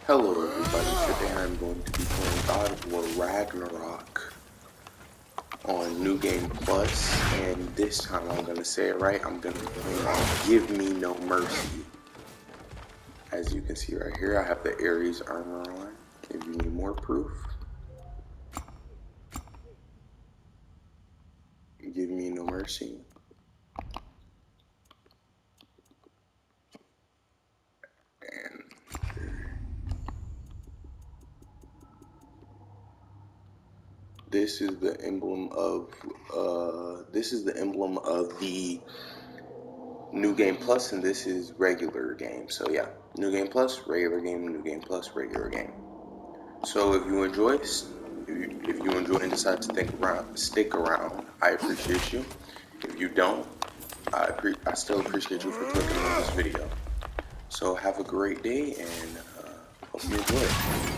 Hello everybody, today I'm going to be playing God of War Ragnarok on New Game Plus, and this time I'm going to say it right, I'm going to be playing on Give Me No Mercy. As you can see right here, I have the Ares armor on, if you need more proof. Give Me No Mercy. And this is the emblem of the New Game Plus, and this is regular game. So yeah, New Game Plus, regular game, New Game Plus, regular game. So if you enjoy, and decide to stick around, I appreciate you. If you don't, I still appreciate you for clicking on this video. So have a great day, and hope you enjoy it.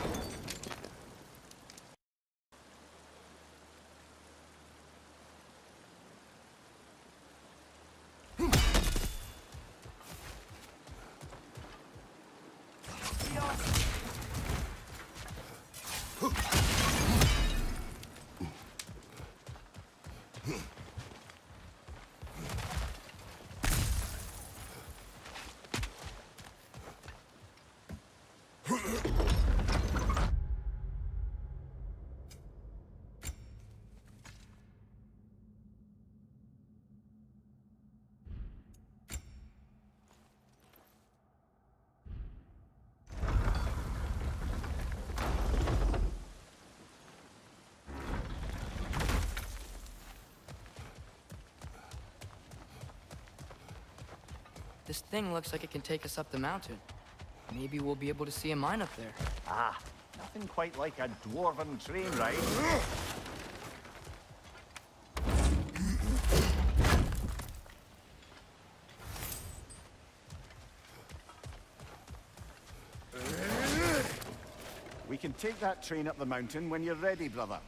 This thing looks like it can take us up the mountain. Maybe we'll be able to see a mine up there. Ah, nothing quite like a dwarven train ride. We can take that train up the mountain when you're ready, brother.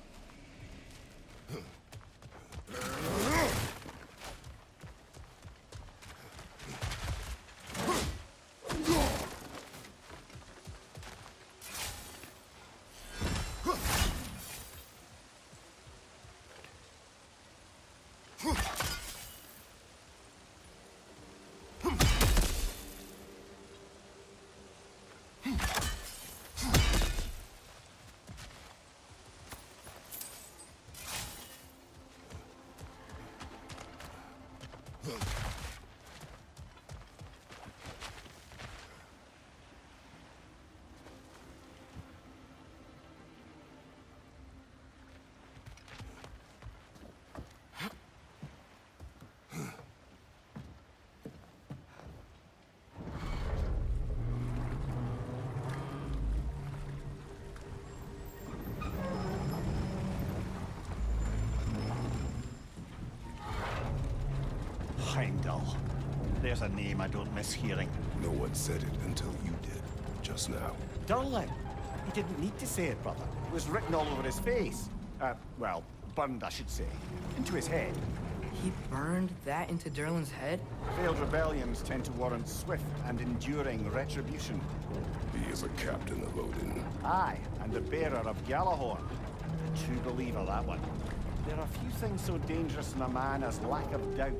Heimdall. There's a name I don't miss hearing. No one said it until you did, just now. Durlin. He didn't need to say it, brother. It was written all over his face. Well, burned, I should say. Into his head. He burned that into Durlin's head? Failed rebellions tend to warrant swift and enduring retribution. He is a captain of Odin. Aye, and the bearer of Gjallarhorn. A true believer, that one. There are few things so dangerous in a man as lack of doubt.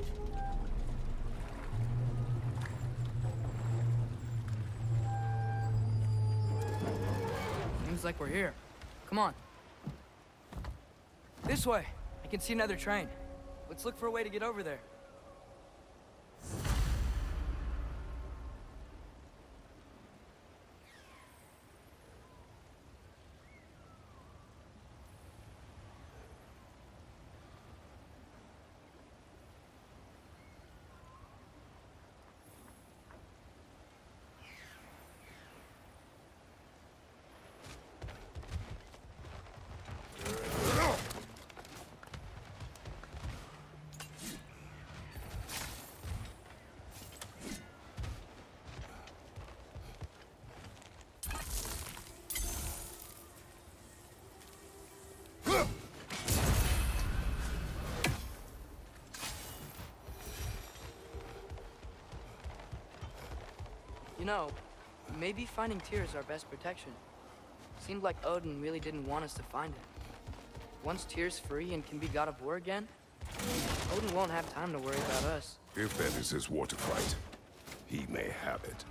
Seems like we're here. Come on. This way. I can see another train. Let's look for a way to get over there. You know, Maybe finding Tyr is our best protection. Seemed like Odin really didn't want us to find it. Once Tyr's free and can be God of War again, Odin won't have time to worry about us. If that is his war to fight, he may have it.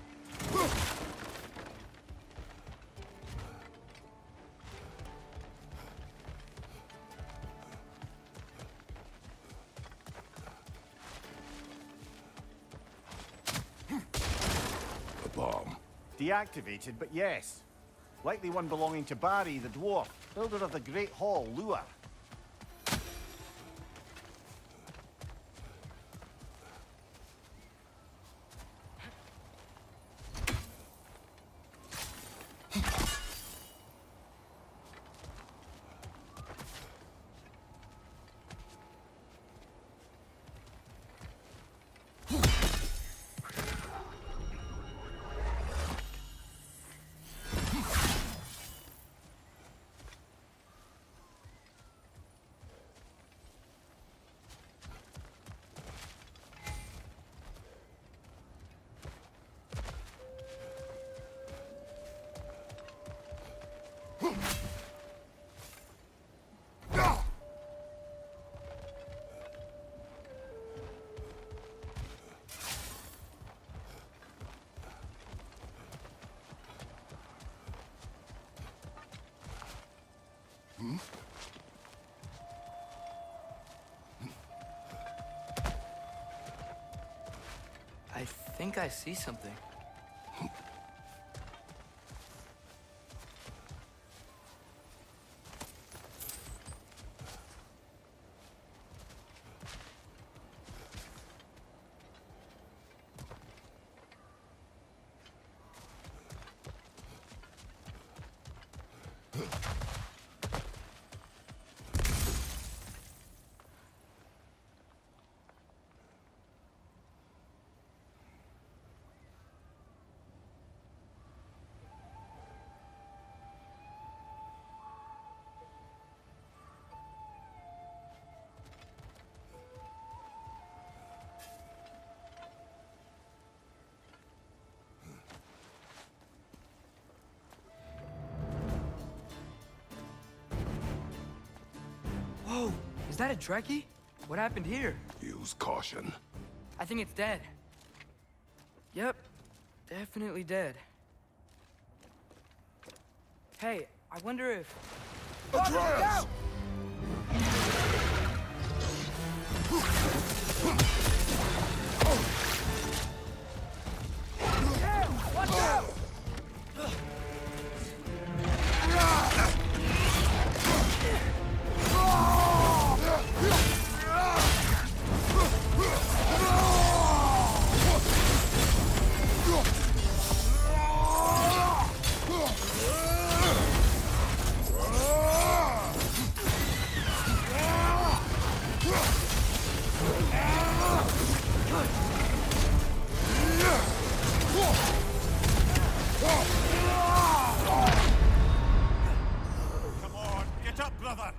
A bomb. Deactivated, but yes. Likely one belonging to Barry, the dwarf, builder of the Great Hall, Lua. I think I see something. Whoa, is that a Trekkie? What happened here? Use caution. I think it's dead. Yep, definitely dead. Hey, I wonder if... Atreus! Watch out! Come on, get up, brother!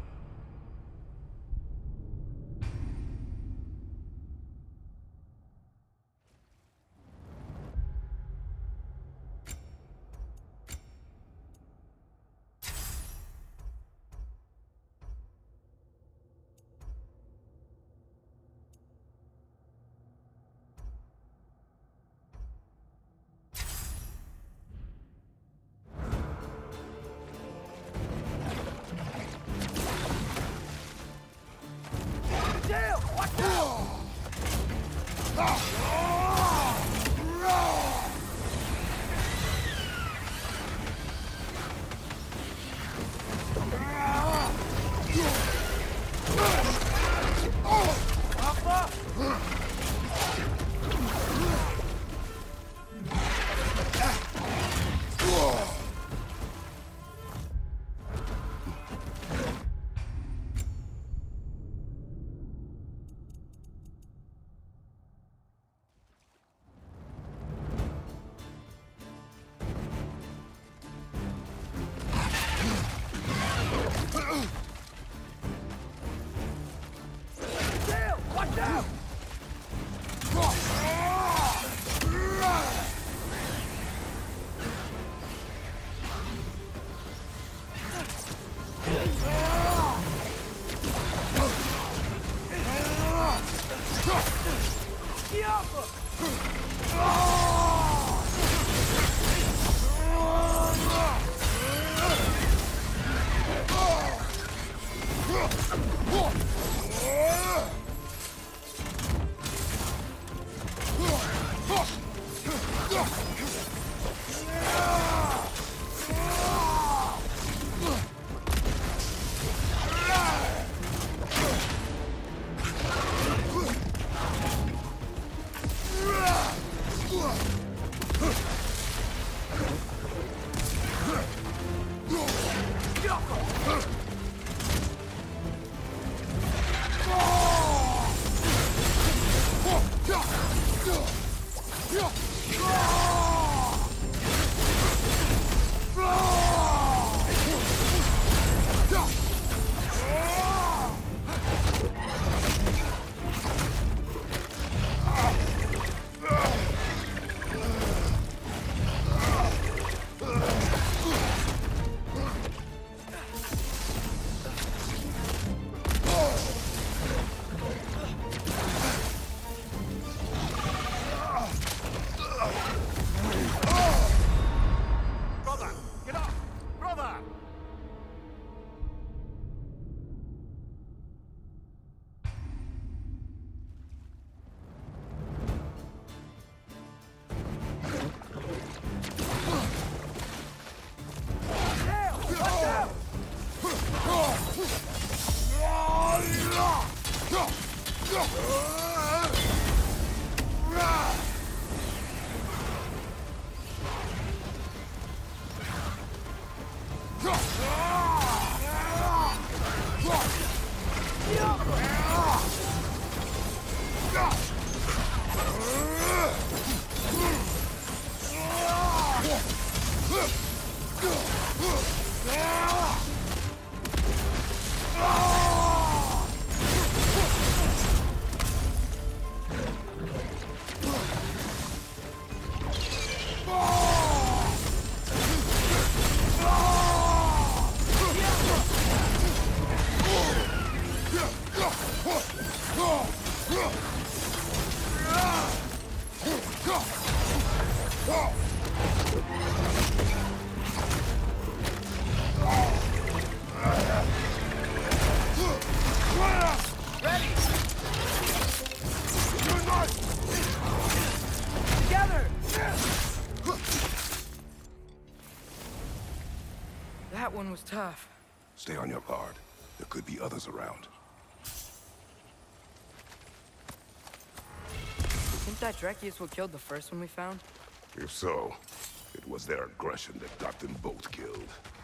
That one was tough. Stay on your guard. There could be others around. Think that Drekius what killed the first one we found? If so, it was their aggression that got them both killed.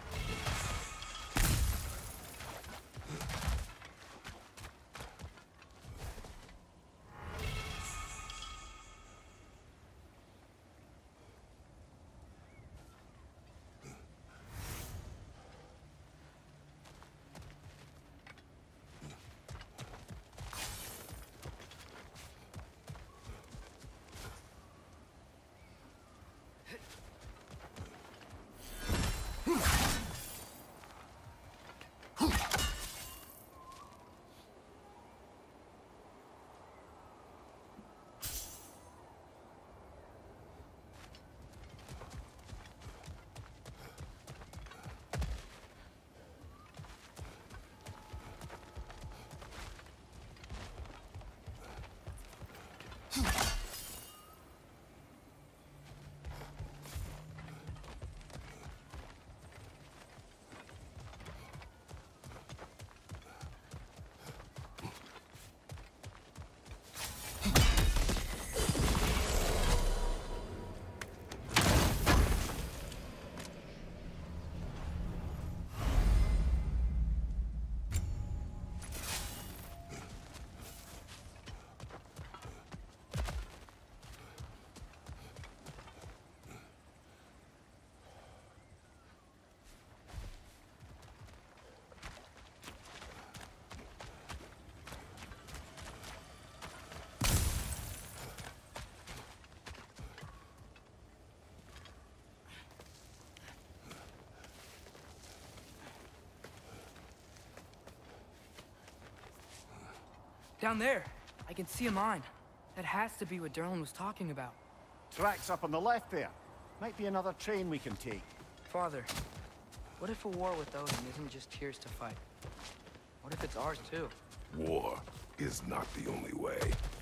Down there, I can see a mine. That has to be what Durlin was talking about. Tracks up on the left there. Might be another train we can take. Father, what if a war with Odin isn't just Tears to fight? What if it's ours too? War is not the only way.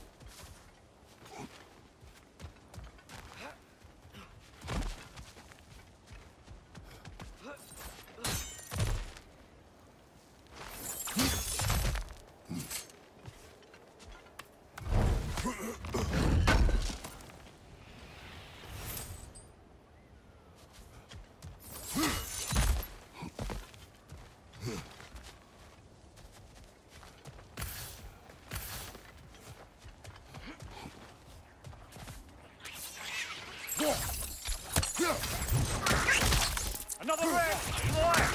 Another red! Boy!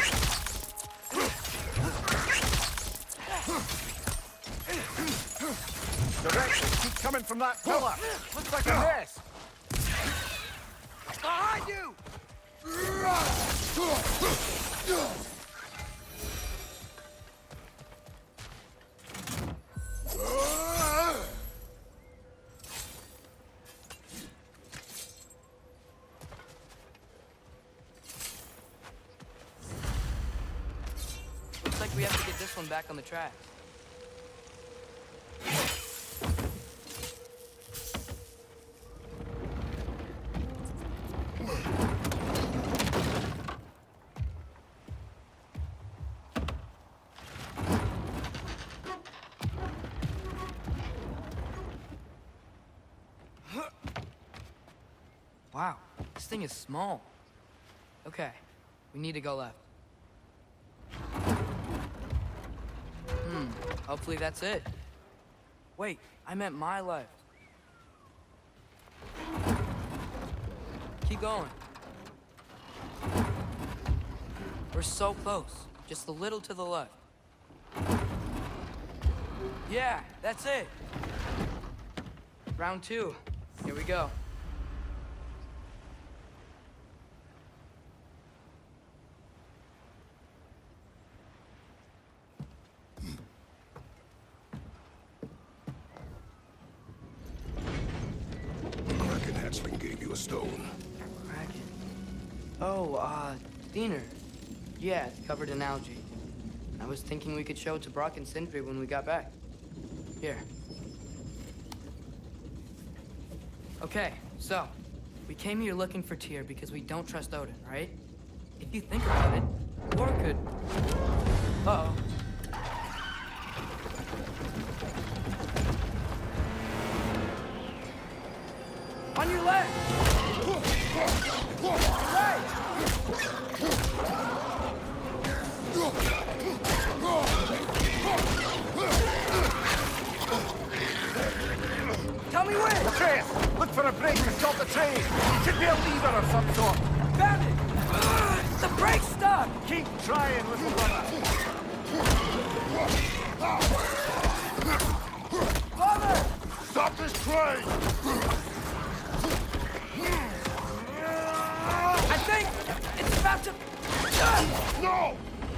Directions keep coming from that pillar. Looks like a mess. Behind you! Looks like we have to get this one back on the track. Wow, this thing is small. Okay, we need to go left. Hopefully that's it. Wait, I meant my left. Keep going. We're so close. Just a little to the left. Yeah, that's it. Round 2. Here we go. Kraken hatchling gave you a stone. Kraken. Oh, Diener. Yeah, it's covered in algae. I was thinking we could show it to Brock and Sindri when we got back. Here. Okay, so, we came here looking for Tyr because we don't trust Odin, right? If you think about it, Thor could... Uh-oh. On your left! Right! Tell me when! Atreus, look for a brake to stop the train. It should be a lever of some sort. Found it! The brake's stuck! Keep trying, little brother. Father! Stop this train! I think it's about to... No!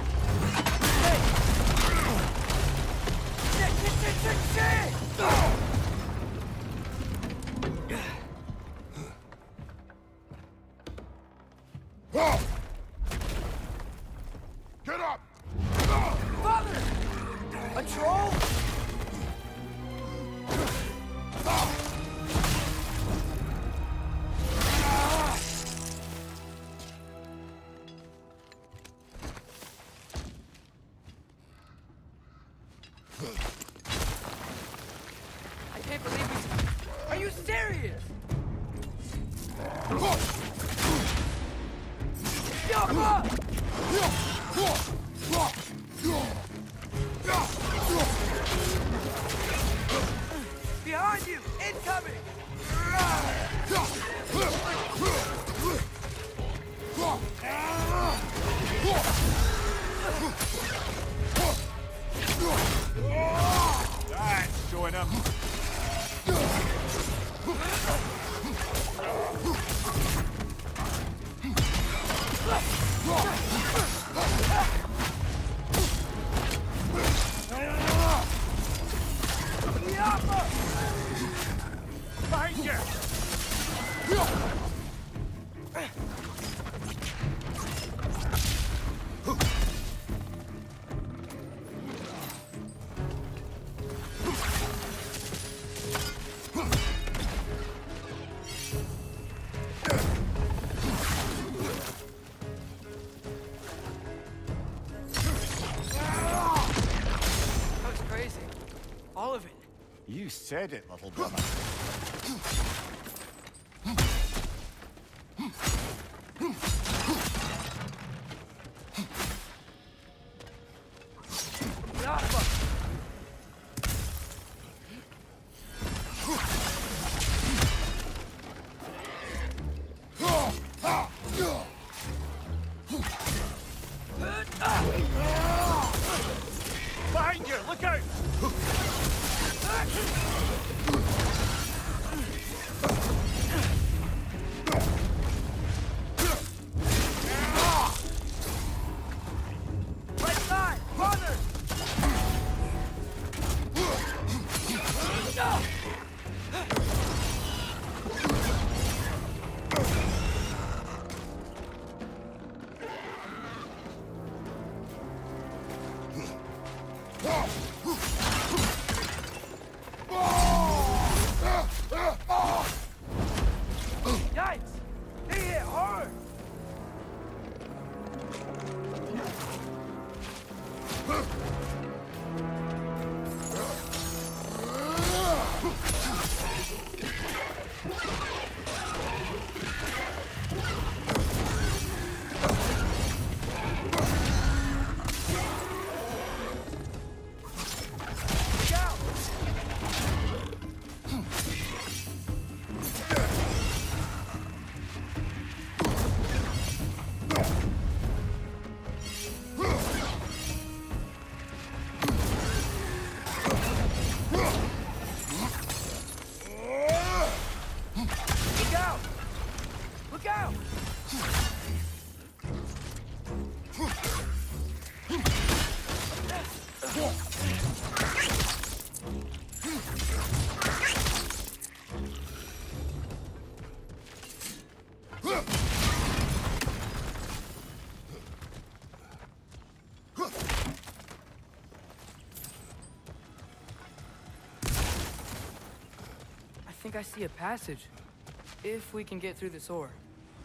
Shit! Get up! Father! A troll? I can't believe we... Are you serious? Behind you! Incoming! That's showing him. Behind you! That was crazy. All of it. You said it, little brother. Behind you! Look out! Right side! Father! Yikes! He hit hard! Look out! Look out! I think I see a passage. If we can get through this ore.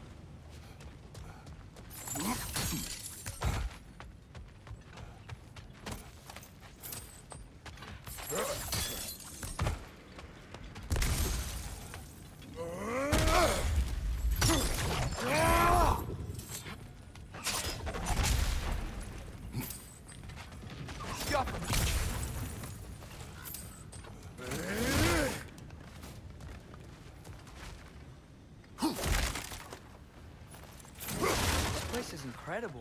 This is incredible.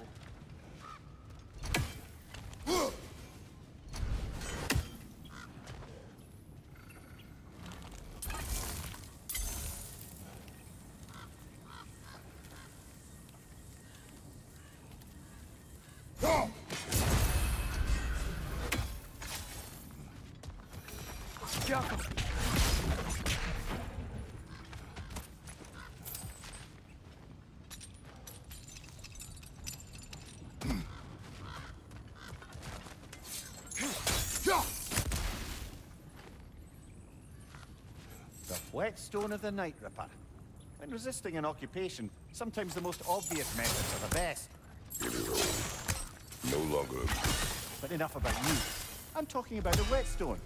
The whetstone of the Night Ripper. When resisting an occupation, sometimes the most obvious methods are the best. It is old. No longer. But enough about you. I'm talking about the whetstone.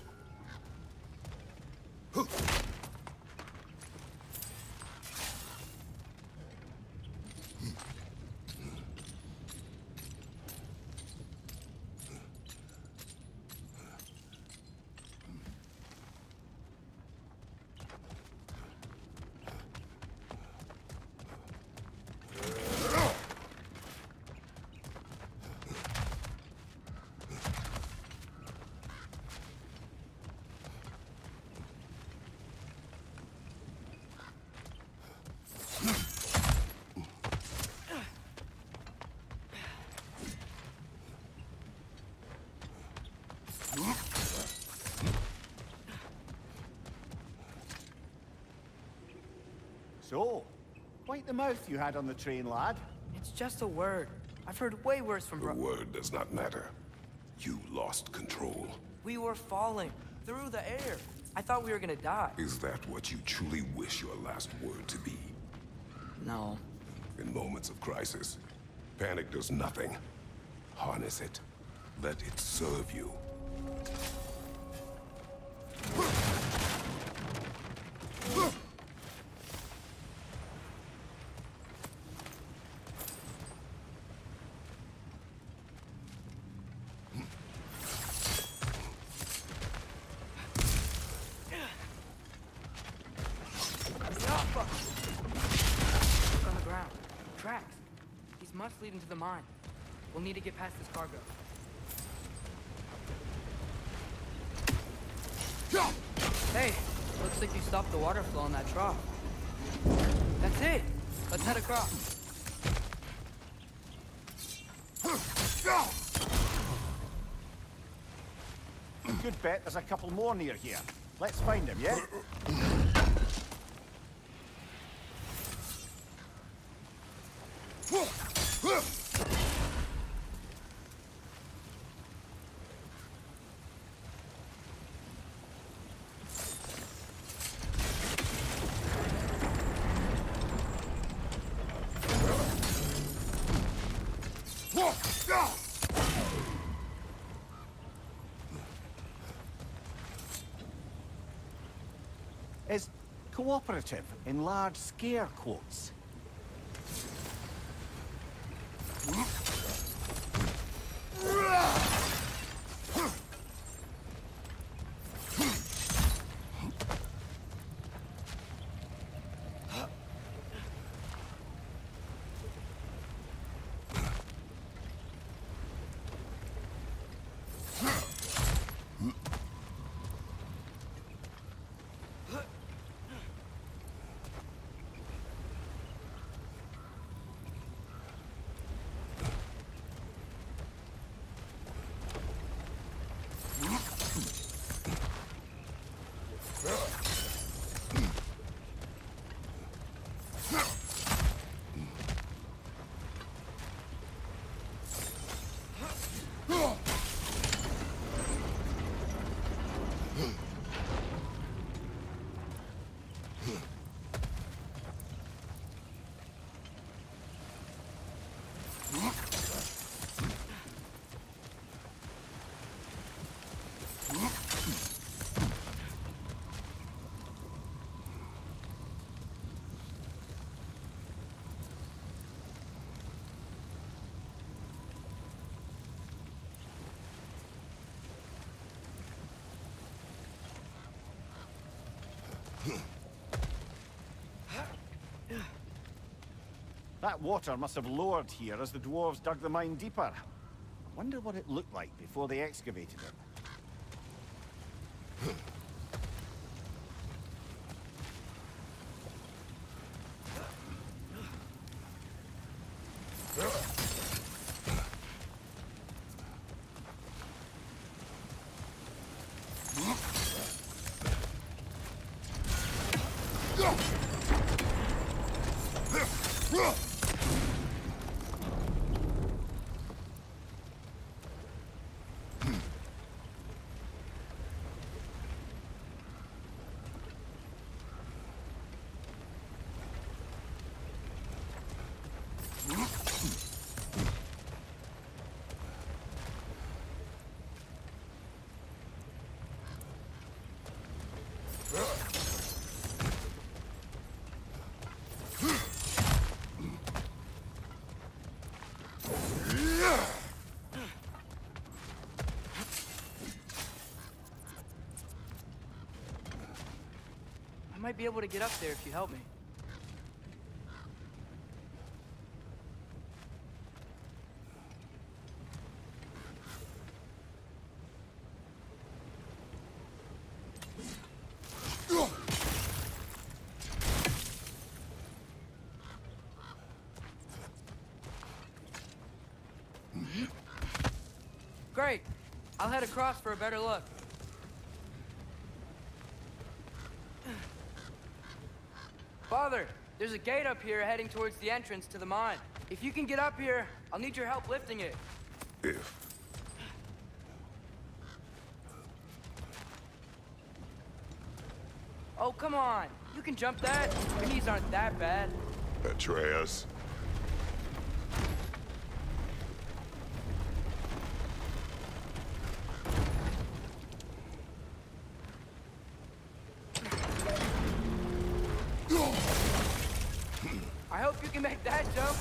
So, quite the mouth you had on the train, lad. It's just a word. I've heard way worse from The word does not matter. You lost control. We were falling through the air. I thought we were gonna die. Is that what you truly wish your last word to be? No. In moments of crisis, panic does nothing. Harness it. Let it serve you. Look on the ground. Tracks. These must lead into the mine. We'll need to get past this cargo. Hey, looks like you stopped the water flow in that trough. That's it. Let's head across. Good bet there's a couple more near here. Let's find them, yeah? Is cooperative in large scare quotes. That water must have lowered here as the dwarves dug the mine deeper. I wonder what it looked like before they excavated it. I might be able to get up there if you help me. Great. I'll head across for a better look. Father, there's a gate up here heading towards the entrance to the mine. If you can get up here, I'll need your help lifting it. If. Oh, come on. You can jump that. Your knees aren't that bad. Atreus. I hope you can make that jump.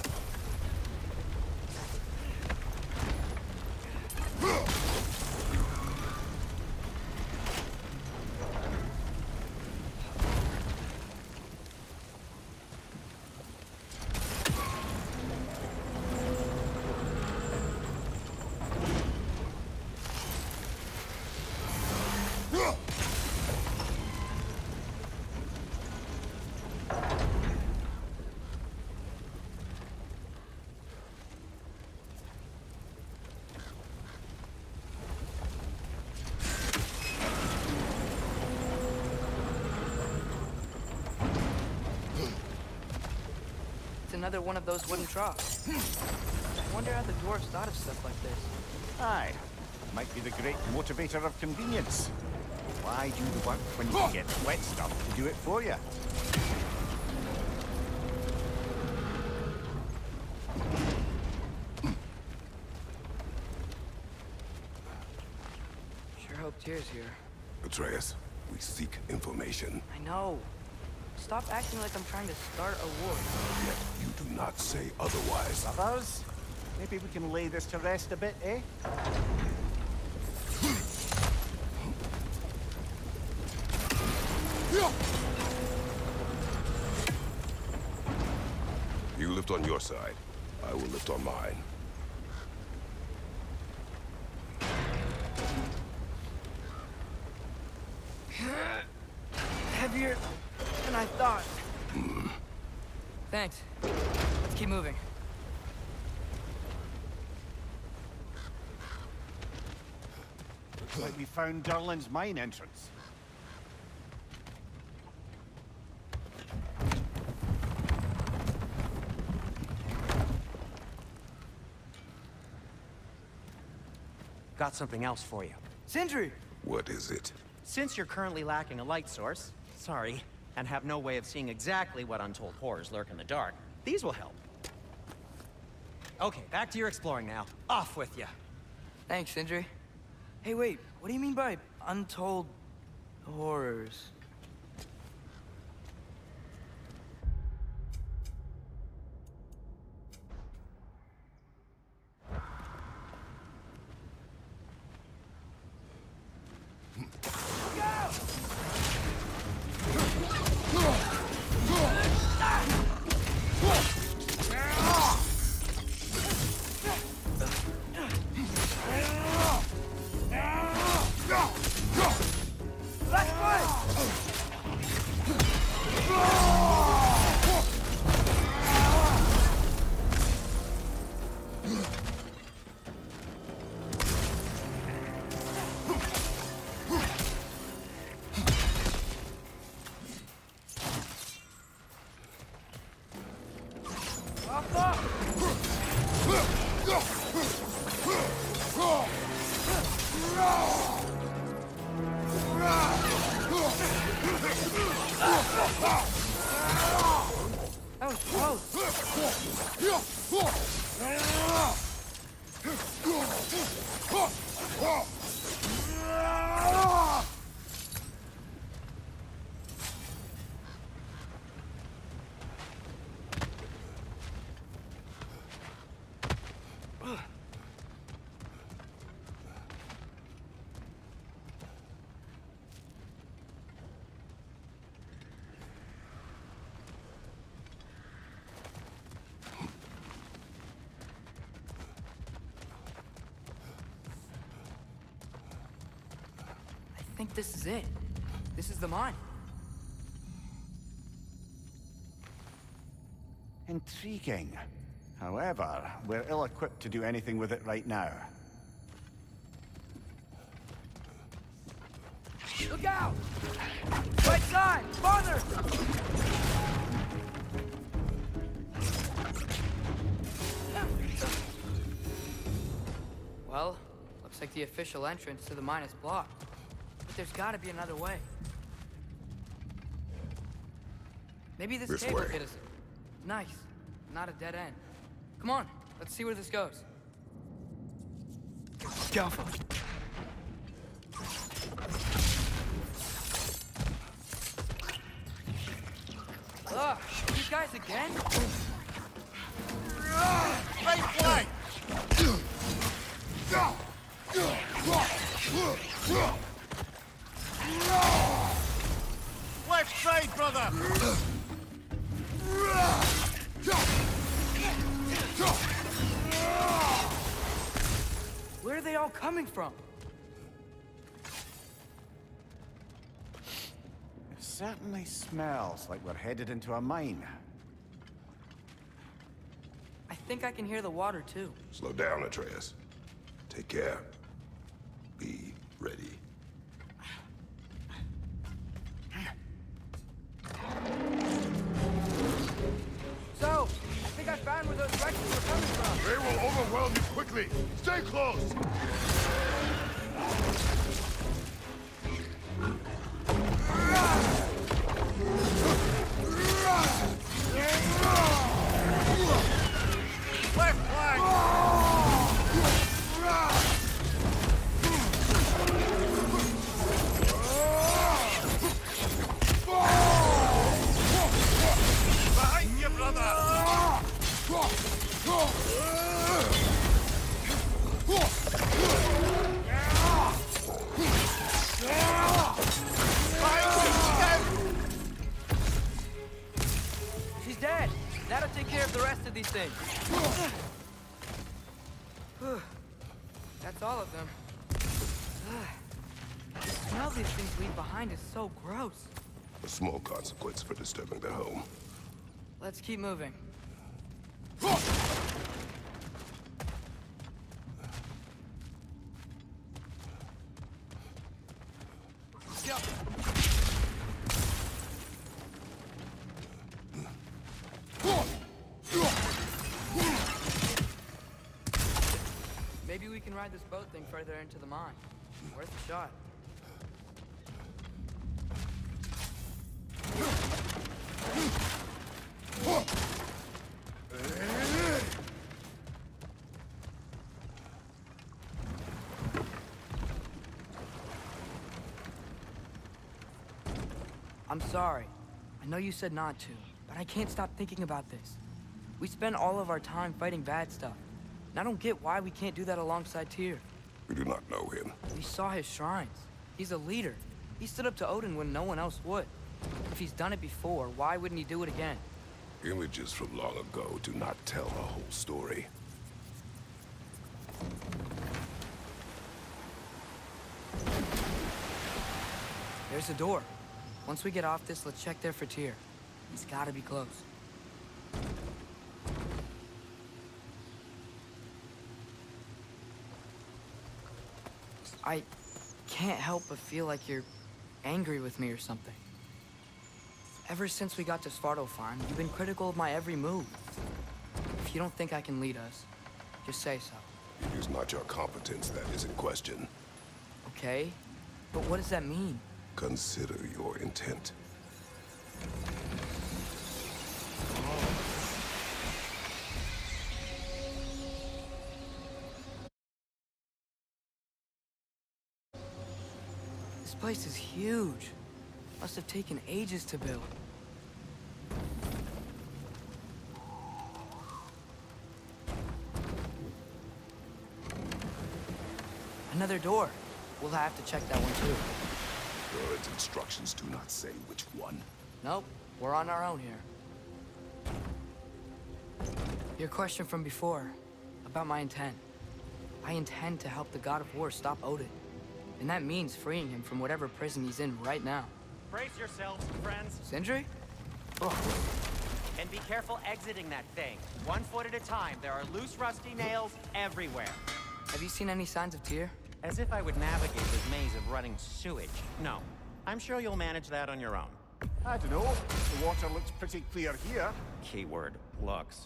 Another one of those wooden troughs. I wonder how the dwarves thought of stuff like this. Aye. Might be the great motivator of convenience. Why do the work when you can get wet stuff to do it for you? Sure hope Tyr's here. Atreus, we seek information. I know. Stop acting like I'm trying to start a war. Yet you do not say otherwise. Brothers, maybe we can lay this to rest a bit, eh? You lift on your side. I will lift on mine. Heavier than I thought. Thanks. Let's keep moving. Looks like we found Durlin's mine entrance. Got something else for you. Sindri! What is it? Since you're currently lacking a light source, sorry, and have no way of seeing exactly what untold horrors lurk in the dark, these will help. Okay, back to your exploring now. Off with you. Thanks, Sindri. Hey, wait, what do you mean by untold horrors? I think this is it. This is the mine. Intriguing. However, we're ill-equipped to do anything with it right now. Look out! Right side! Farther! Well, looks like the official entrance to the mine is blocked. But there's gotta be another way. Maybe this cable way. hit us. Nice. Not a dead end. Come on, let's see where this goes. Careful. Ugh, these guys again? Right flank! Left side, brother! Where are they all coming from? It certainly smells like we're headed into a mine. I think I can hear the water too. Slow down, Atreus. Take care. Be ready. So, I think I found where those wrecks were coming from. They will overwhelm you quickly. Stay close. Left flank! Behind you, brother! She's dead. That'll take care of the rest of these things. That's all of them. The smell these things leave behind is so gross. A small consequence for disturbing their home. Let's keep moving. Go. Maybe we can ride this boat thing further into the mine. Worth a shot. I'm sorry. I know you said not to, but I can't stop thinking about this. We spend all of our time fighting bad stuff, and I don't get why we can't do that alongside Tyr. We do not know him. We saw his shrines. He's a leader. He stood up to Odin when no one else would. If he's done it before, why wouldn't he do it again? Images from long ago do not tell the whole story. There's a door. Once we get off this, let's check there for Tyr. He's gotta be close. I can't help but feel like you're angry with me or something. Ever since we got to Svartalfheim, you've been critical of my every move. If you don't think I can lead us, just say so. It is not your competence that is in question. Okay? But what does that mean? Consider your intent. This place is huge. Must have taken ages to build. Another door. We'll have to check that one too. Bird's instructions do not say which one. Nope, we're on our own here. Your question from before, about my intent. I intend to help the God of War stop Odin. And that means freeing him from whatever prison he's in right now. Brace yourselves, friends. Sindri? And be careful exiting that thing. 1 foot at a time. There are loose, rusty nails everywhere. Have you seen any signs of Tyr? As if I would navigate this maze of running sewage. No. I'm sure you'll manage that on your own. I don't know. The water looks pretty clear here. Keyword, looks.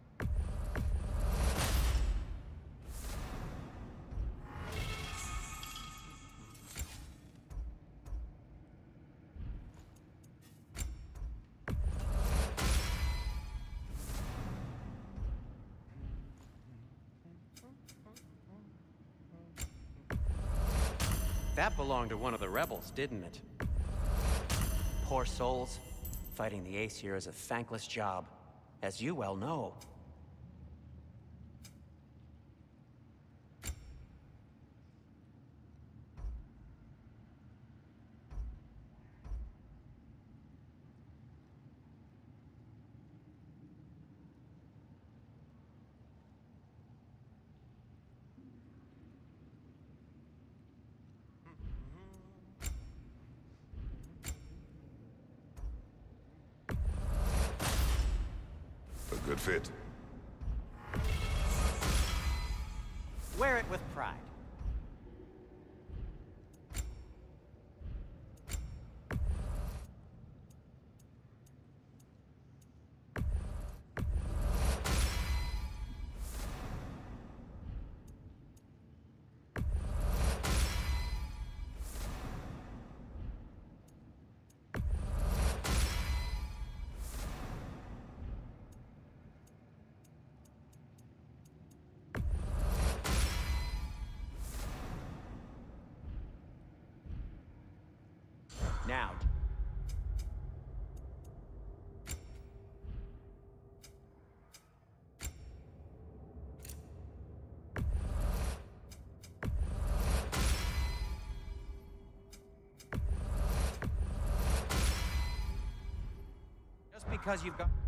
That belonged to one of the rebels, didn't it? Poor souls. Fighting the Aesir is a thankless job, as you well know. A good fit. Wear it with pride. Now. Just because you've got...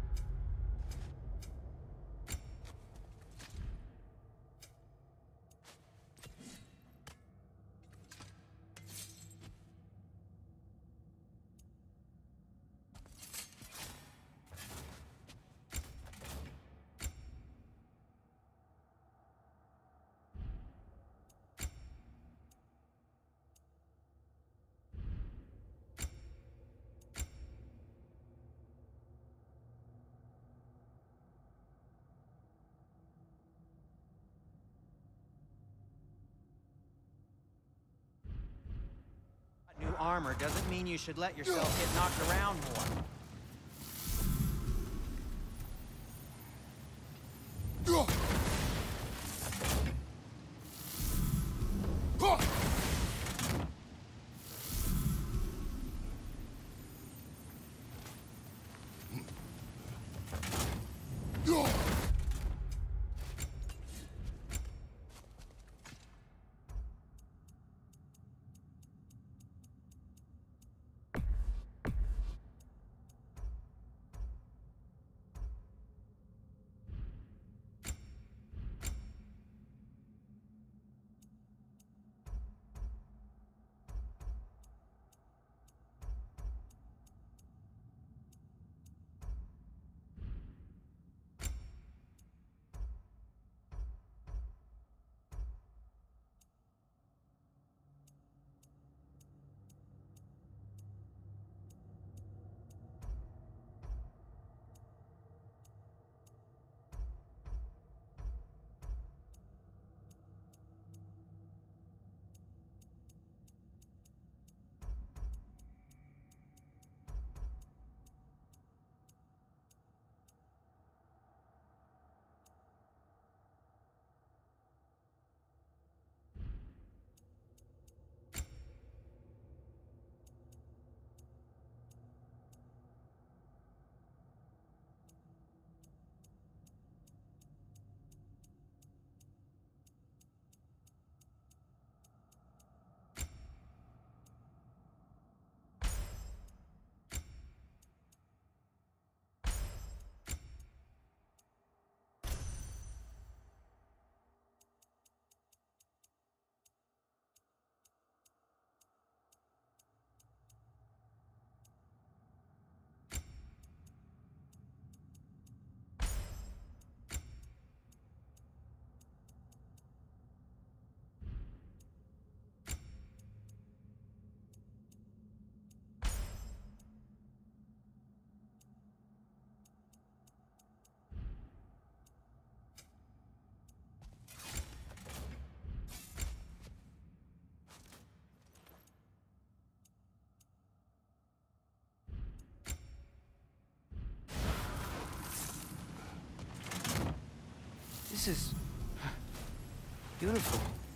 New armor doesn't mean you should let yourself get knocked around more. This is beautiful.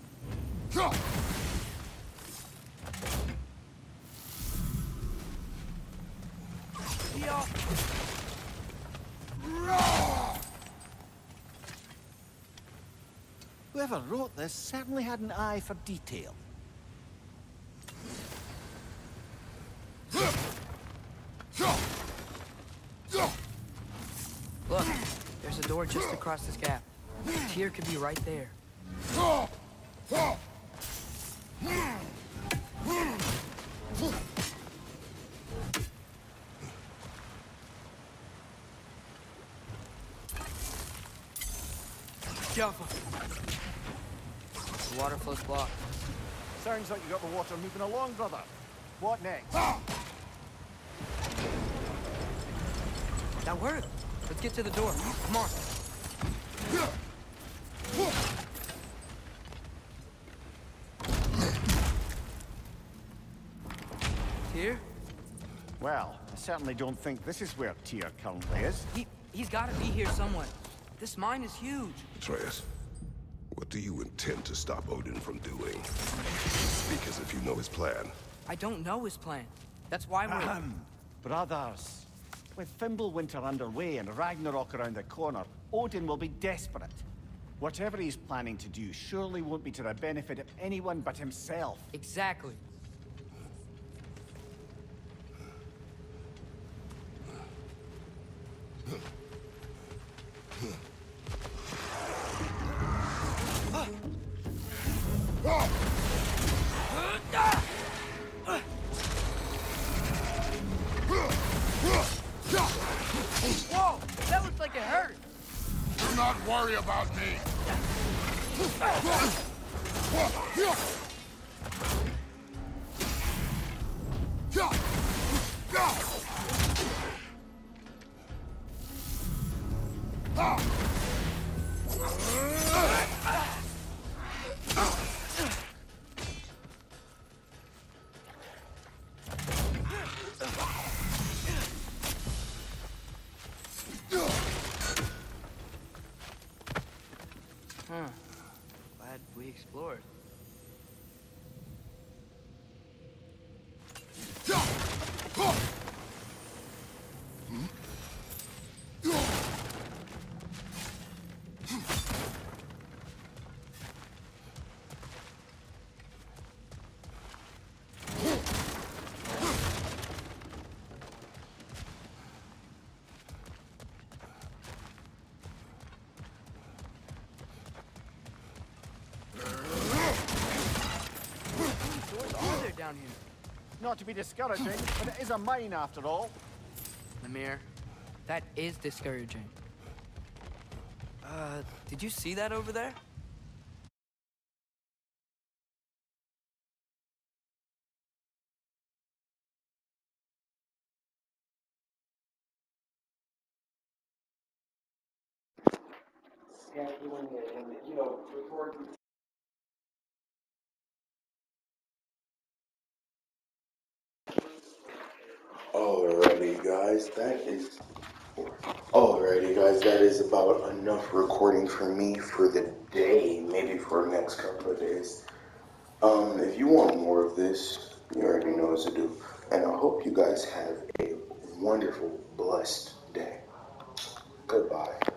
Whoever wrote this certainly had an eye for detail. Look, there's a door just across this gap. Tyr could be right there. Jaffa. The water flow's blocked. Sounds like you got the water moving along, brother. What next? That worked. Let's get to the door. Come on. Tyr? Well, I certainly don't think this is where Tyr currently is. He's got to be here somewhere. This mine is huge. Atreus, what do you intend to stop Odin from doing? Speak as if you know his plan. I don't know his plan. That's why we're... Brothers, with Fimbulwinter underway and Ragnarok around the corner, Odin will be desperate. Whatever he's planning to do surely won't be to the benefit of anyone but himself. Exactly. Whoa! That looks like it hurt! Do not worry about me. Glad we explored. Down here. Not to be discouraging, but it is a mine after all. Mimir, that is discouraging. Did you see that over there? Yeah, you know, before... Alrighty guys, that is about enough recording for me for the day, maybe for the next couple of days. If you want more of this, you already know what to do. And I hope you guys have a wonderful, blessed day. Goodbye.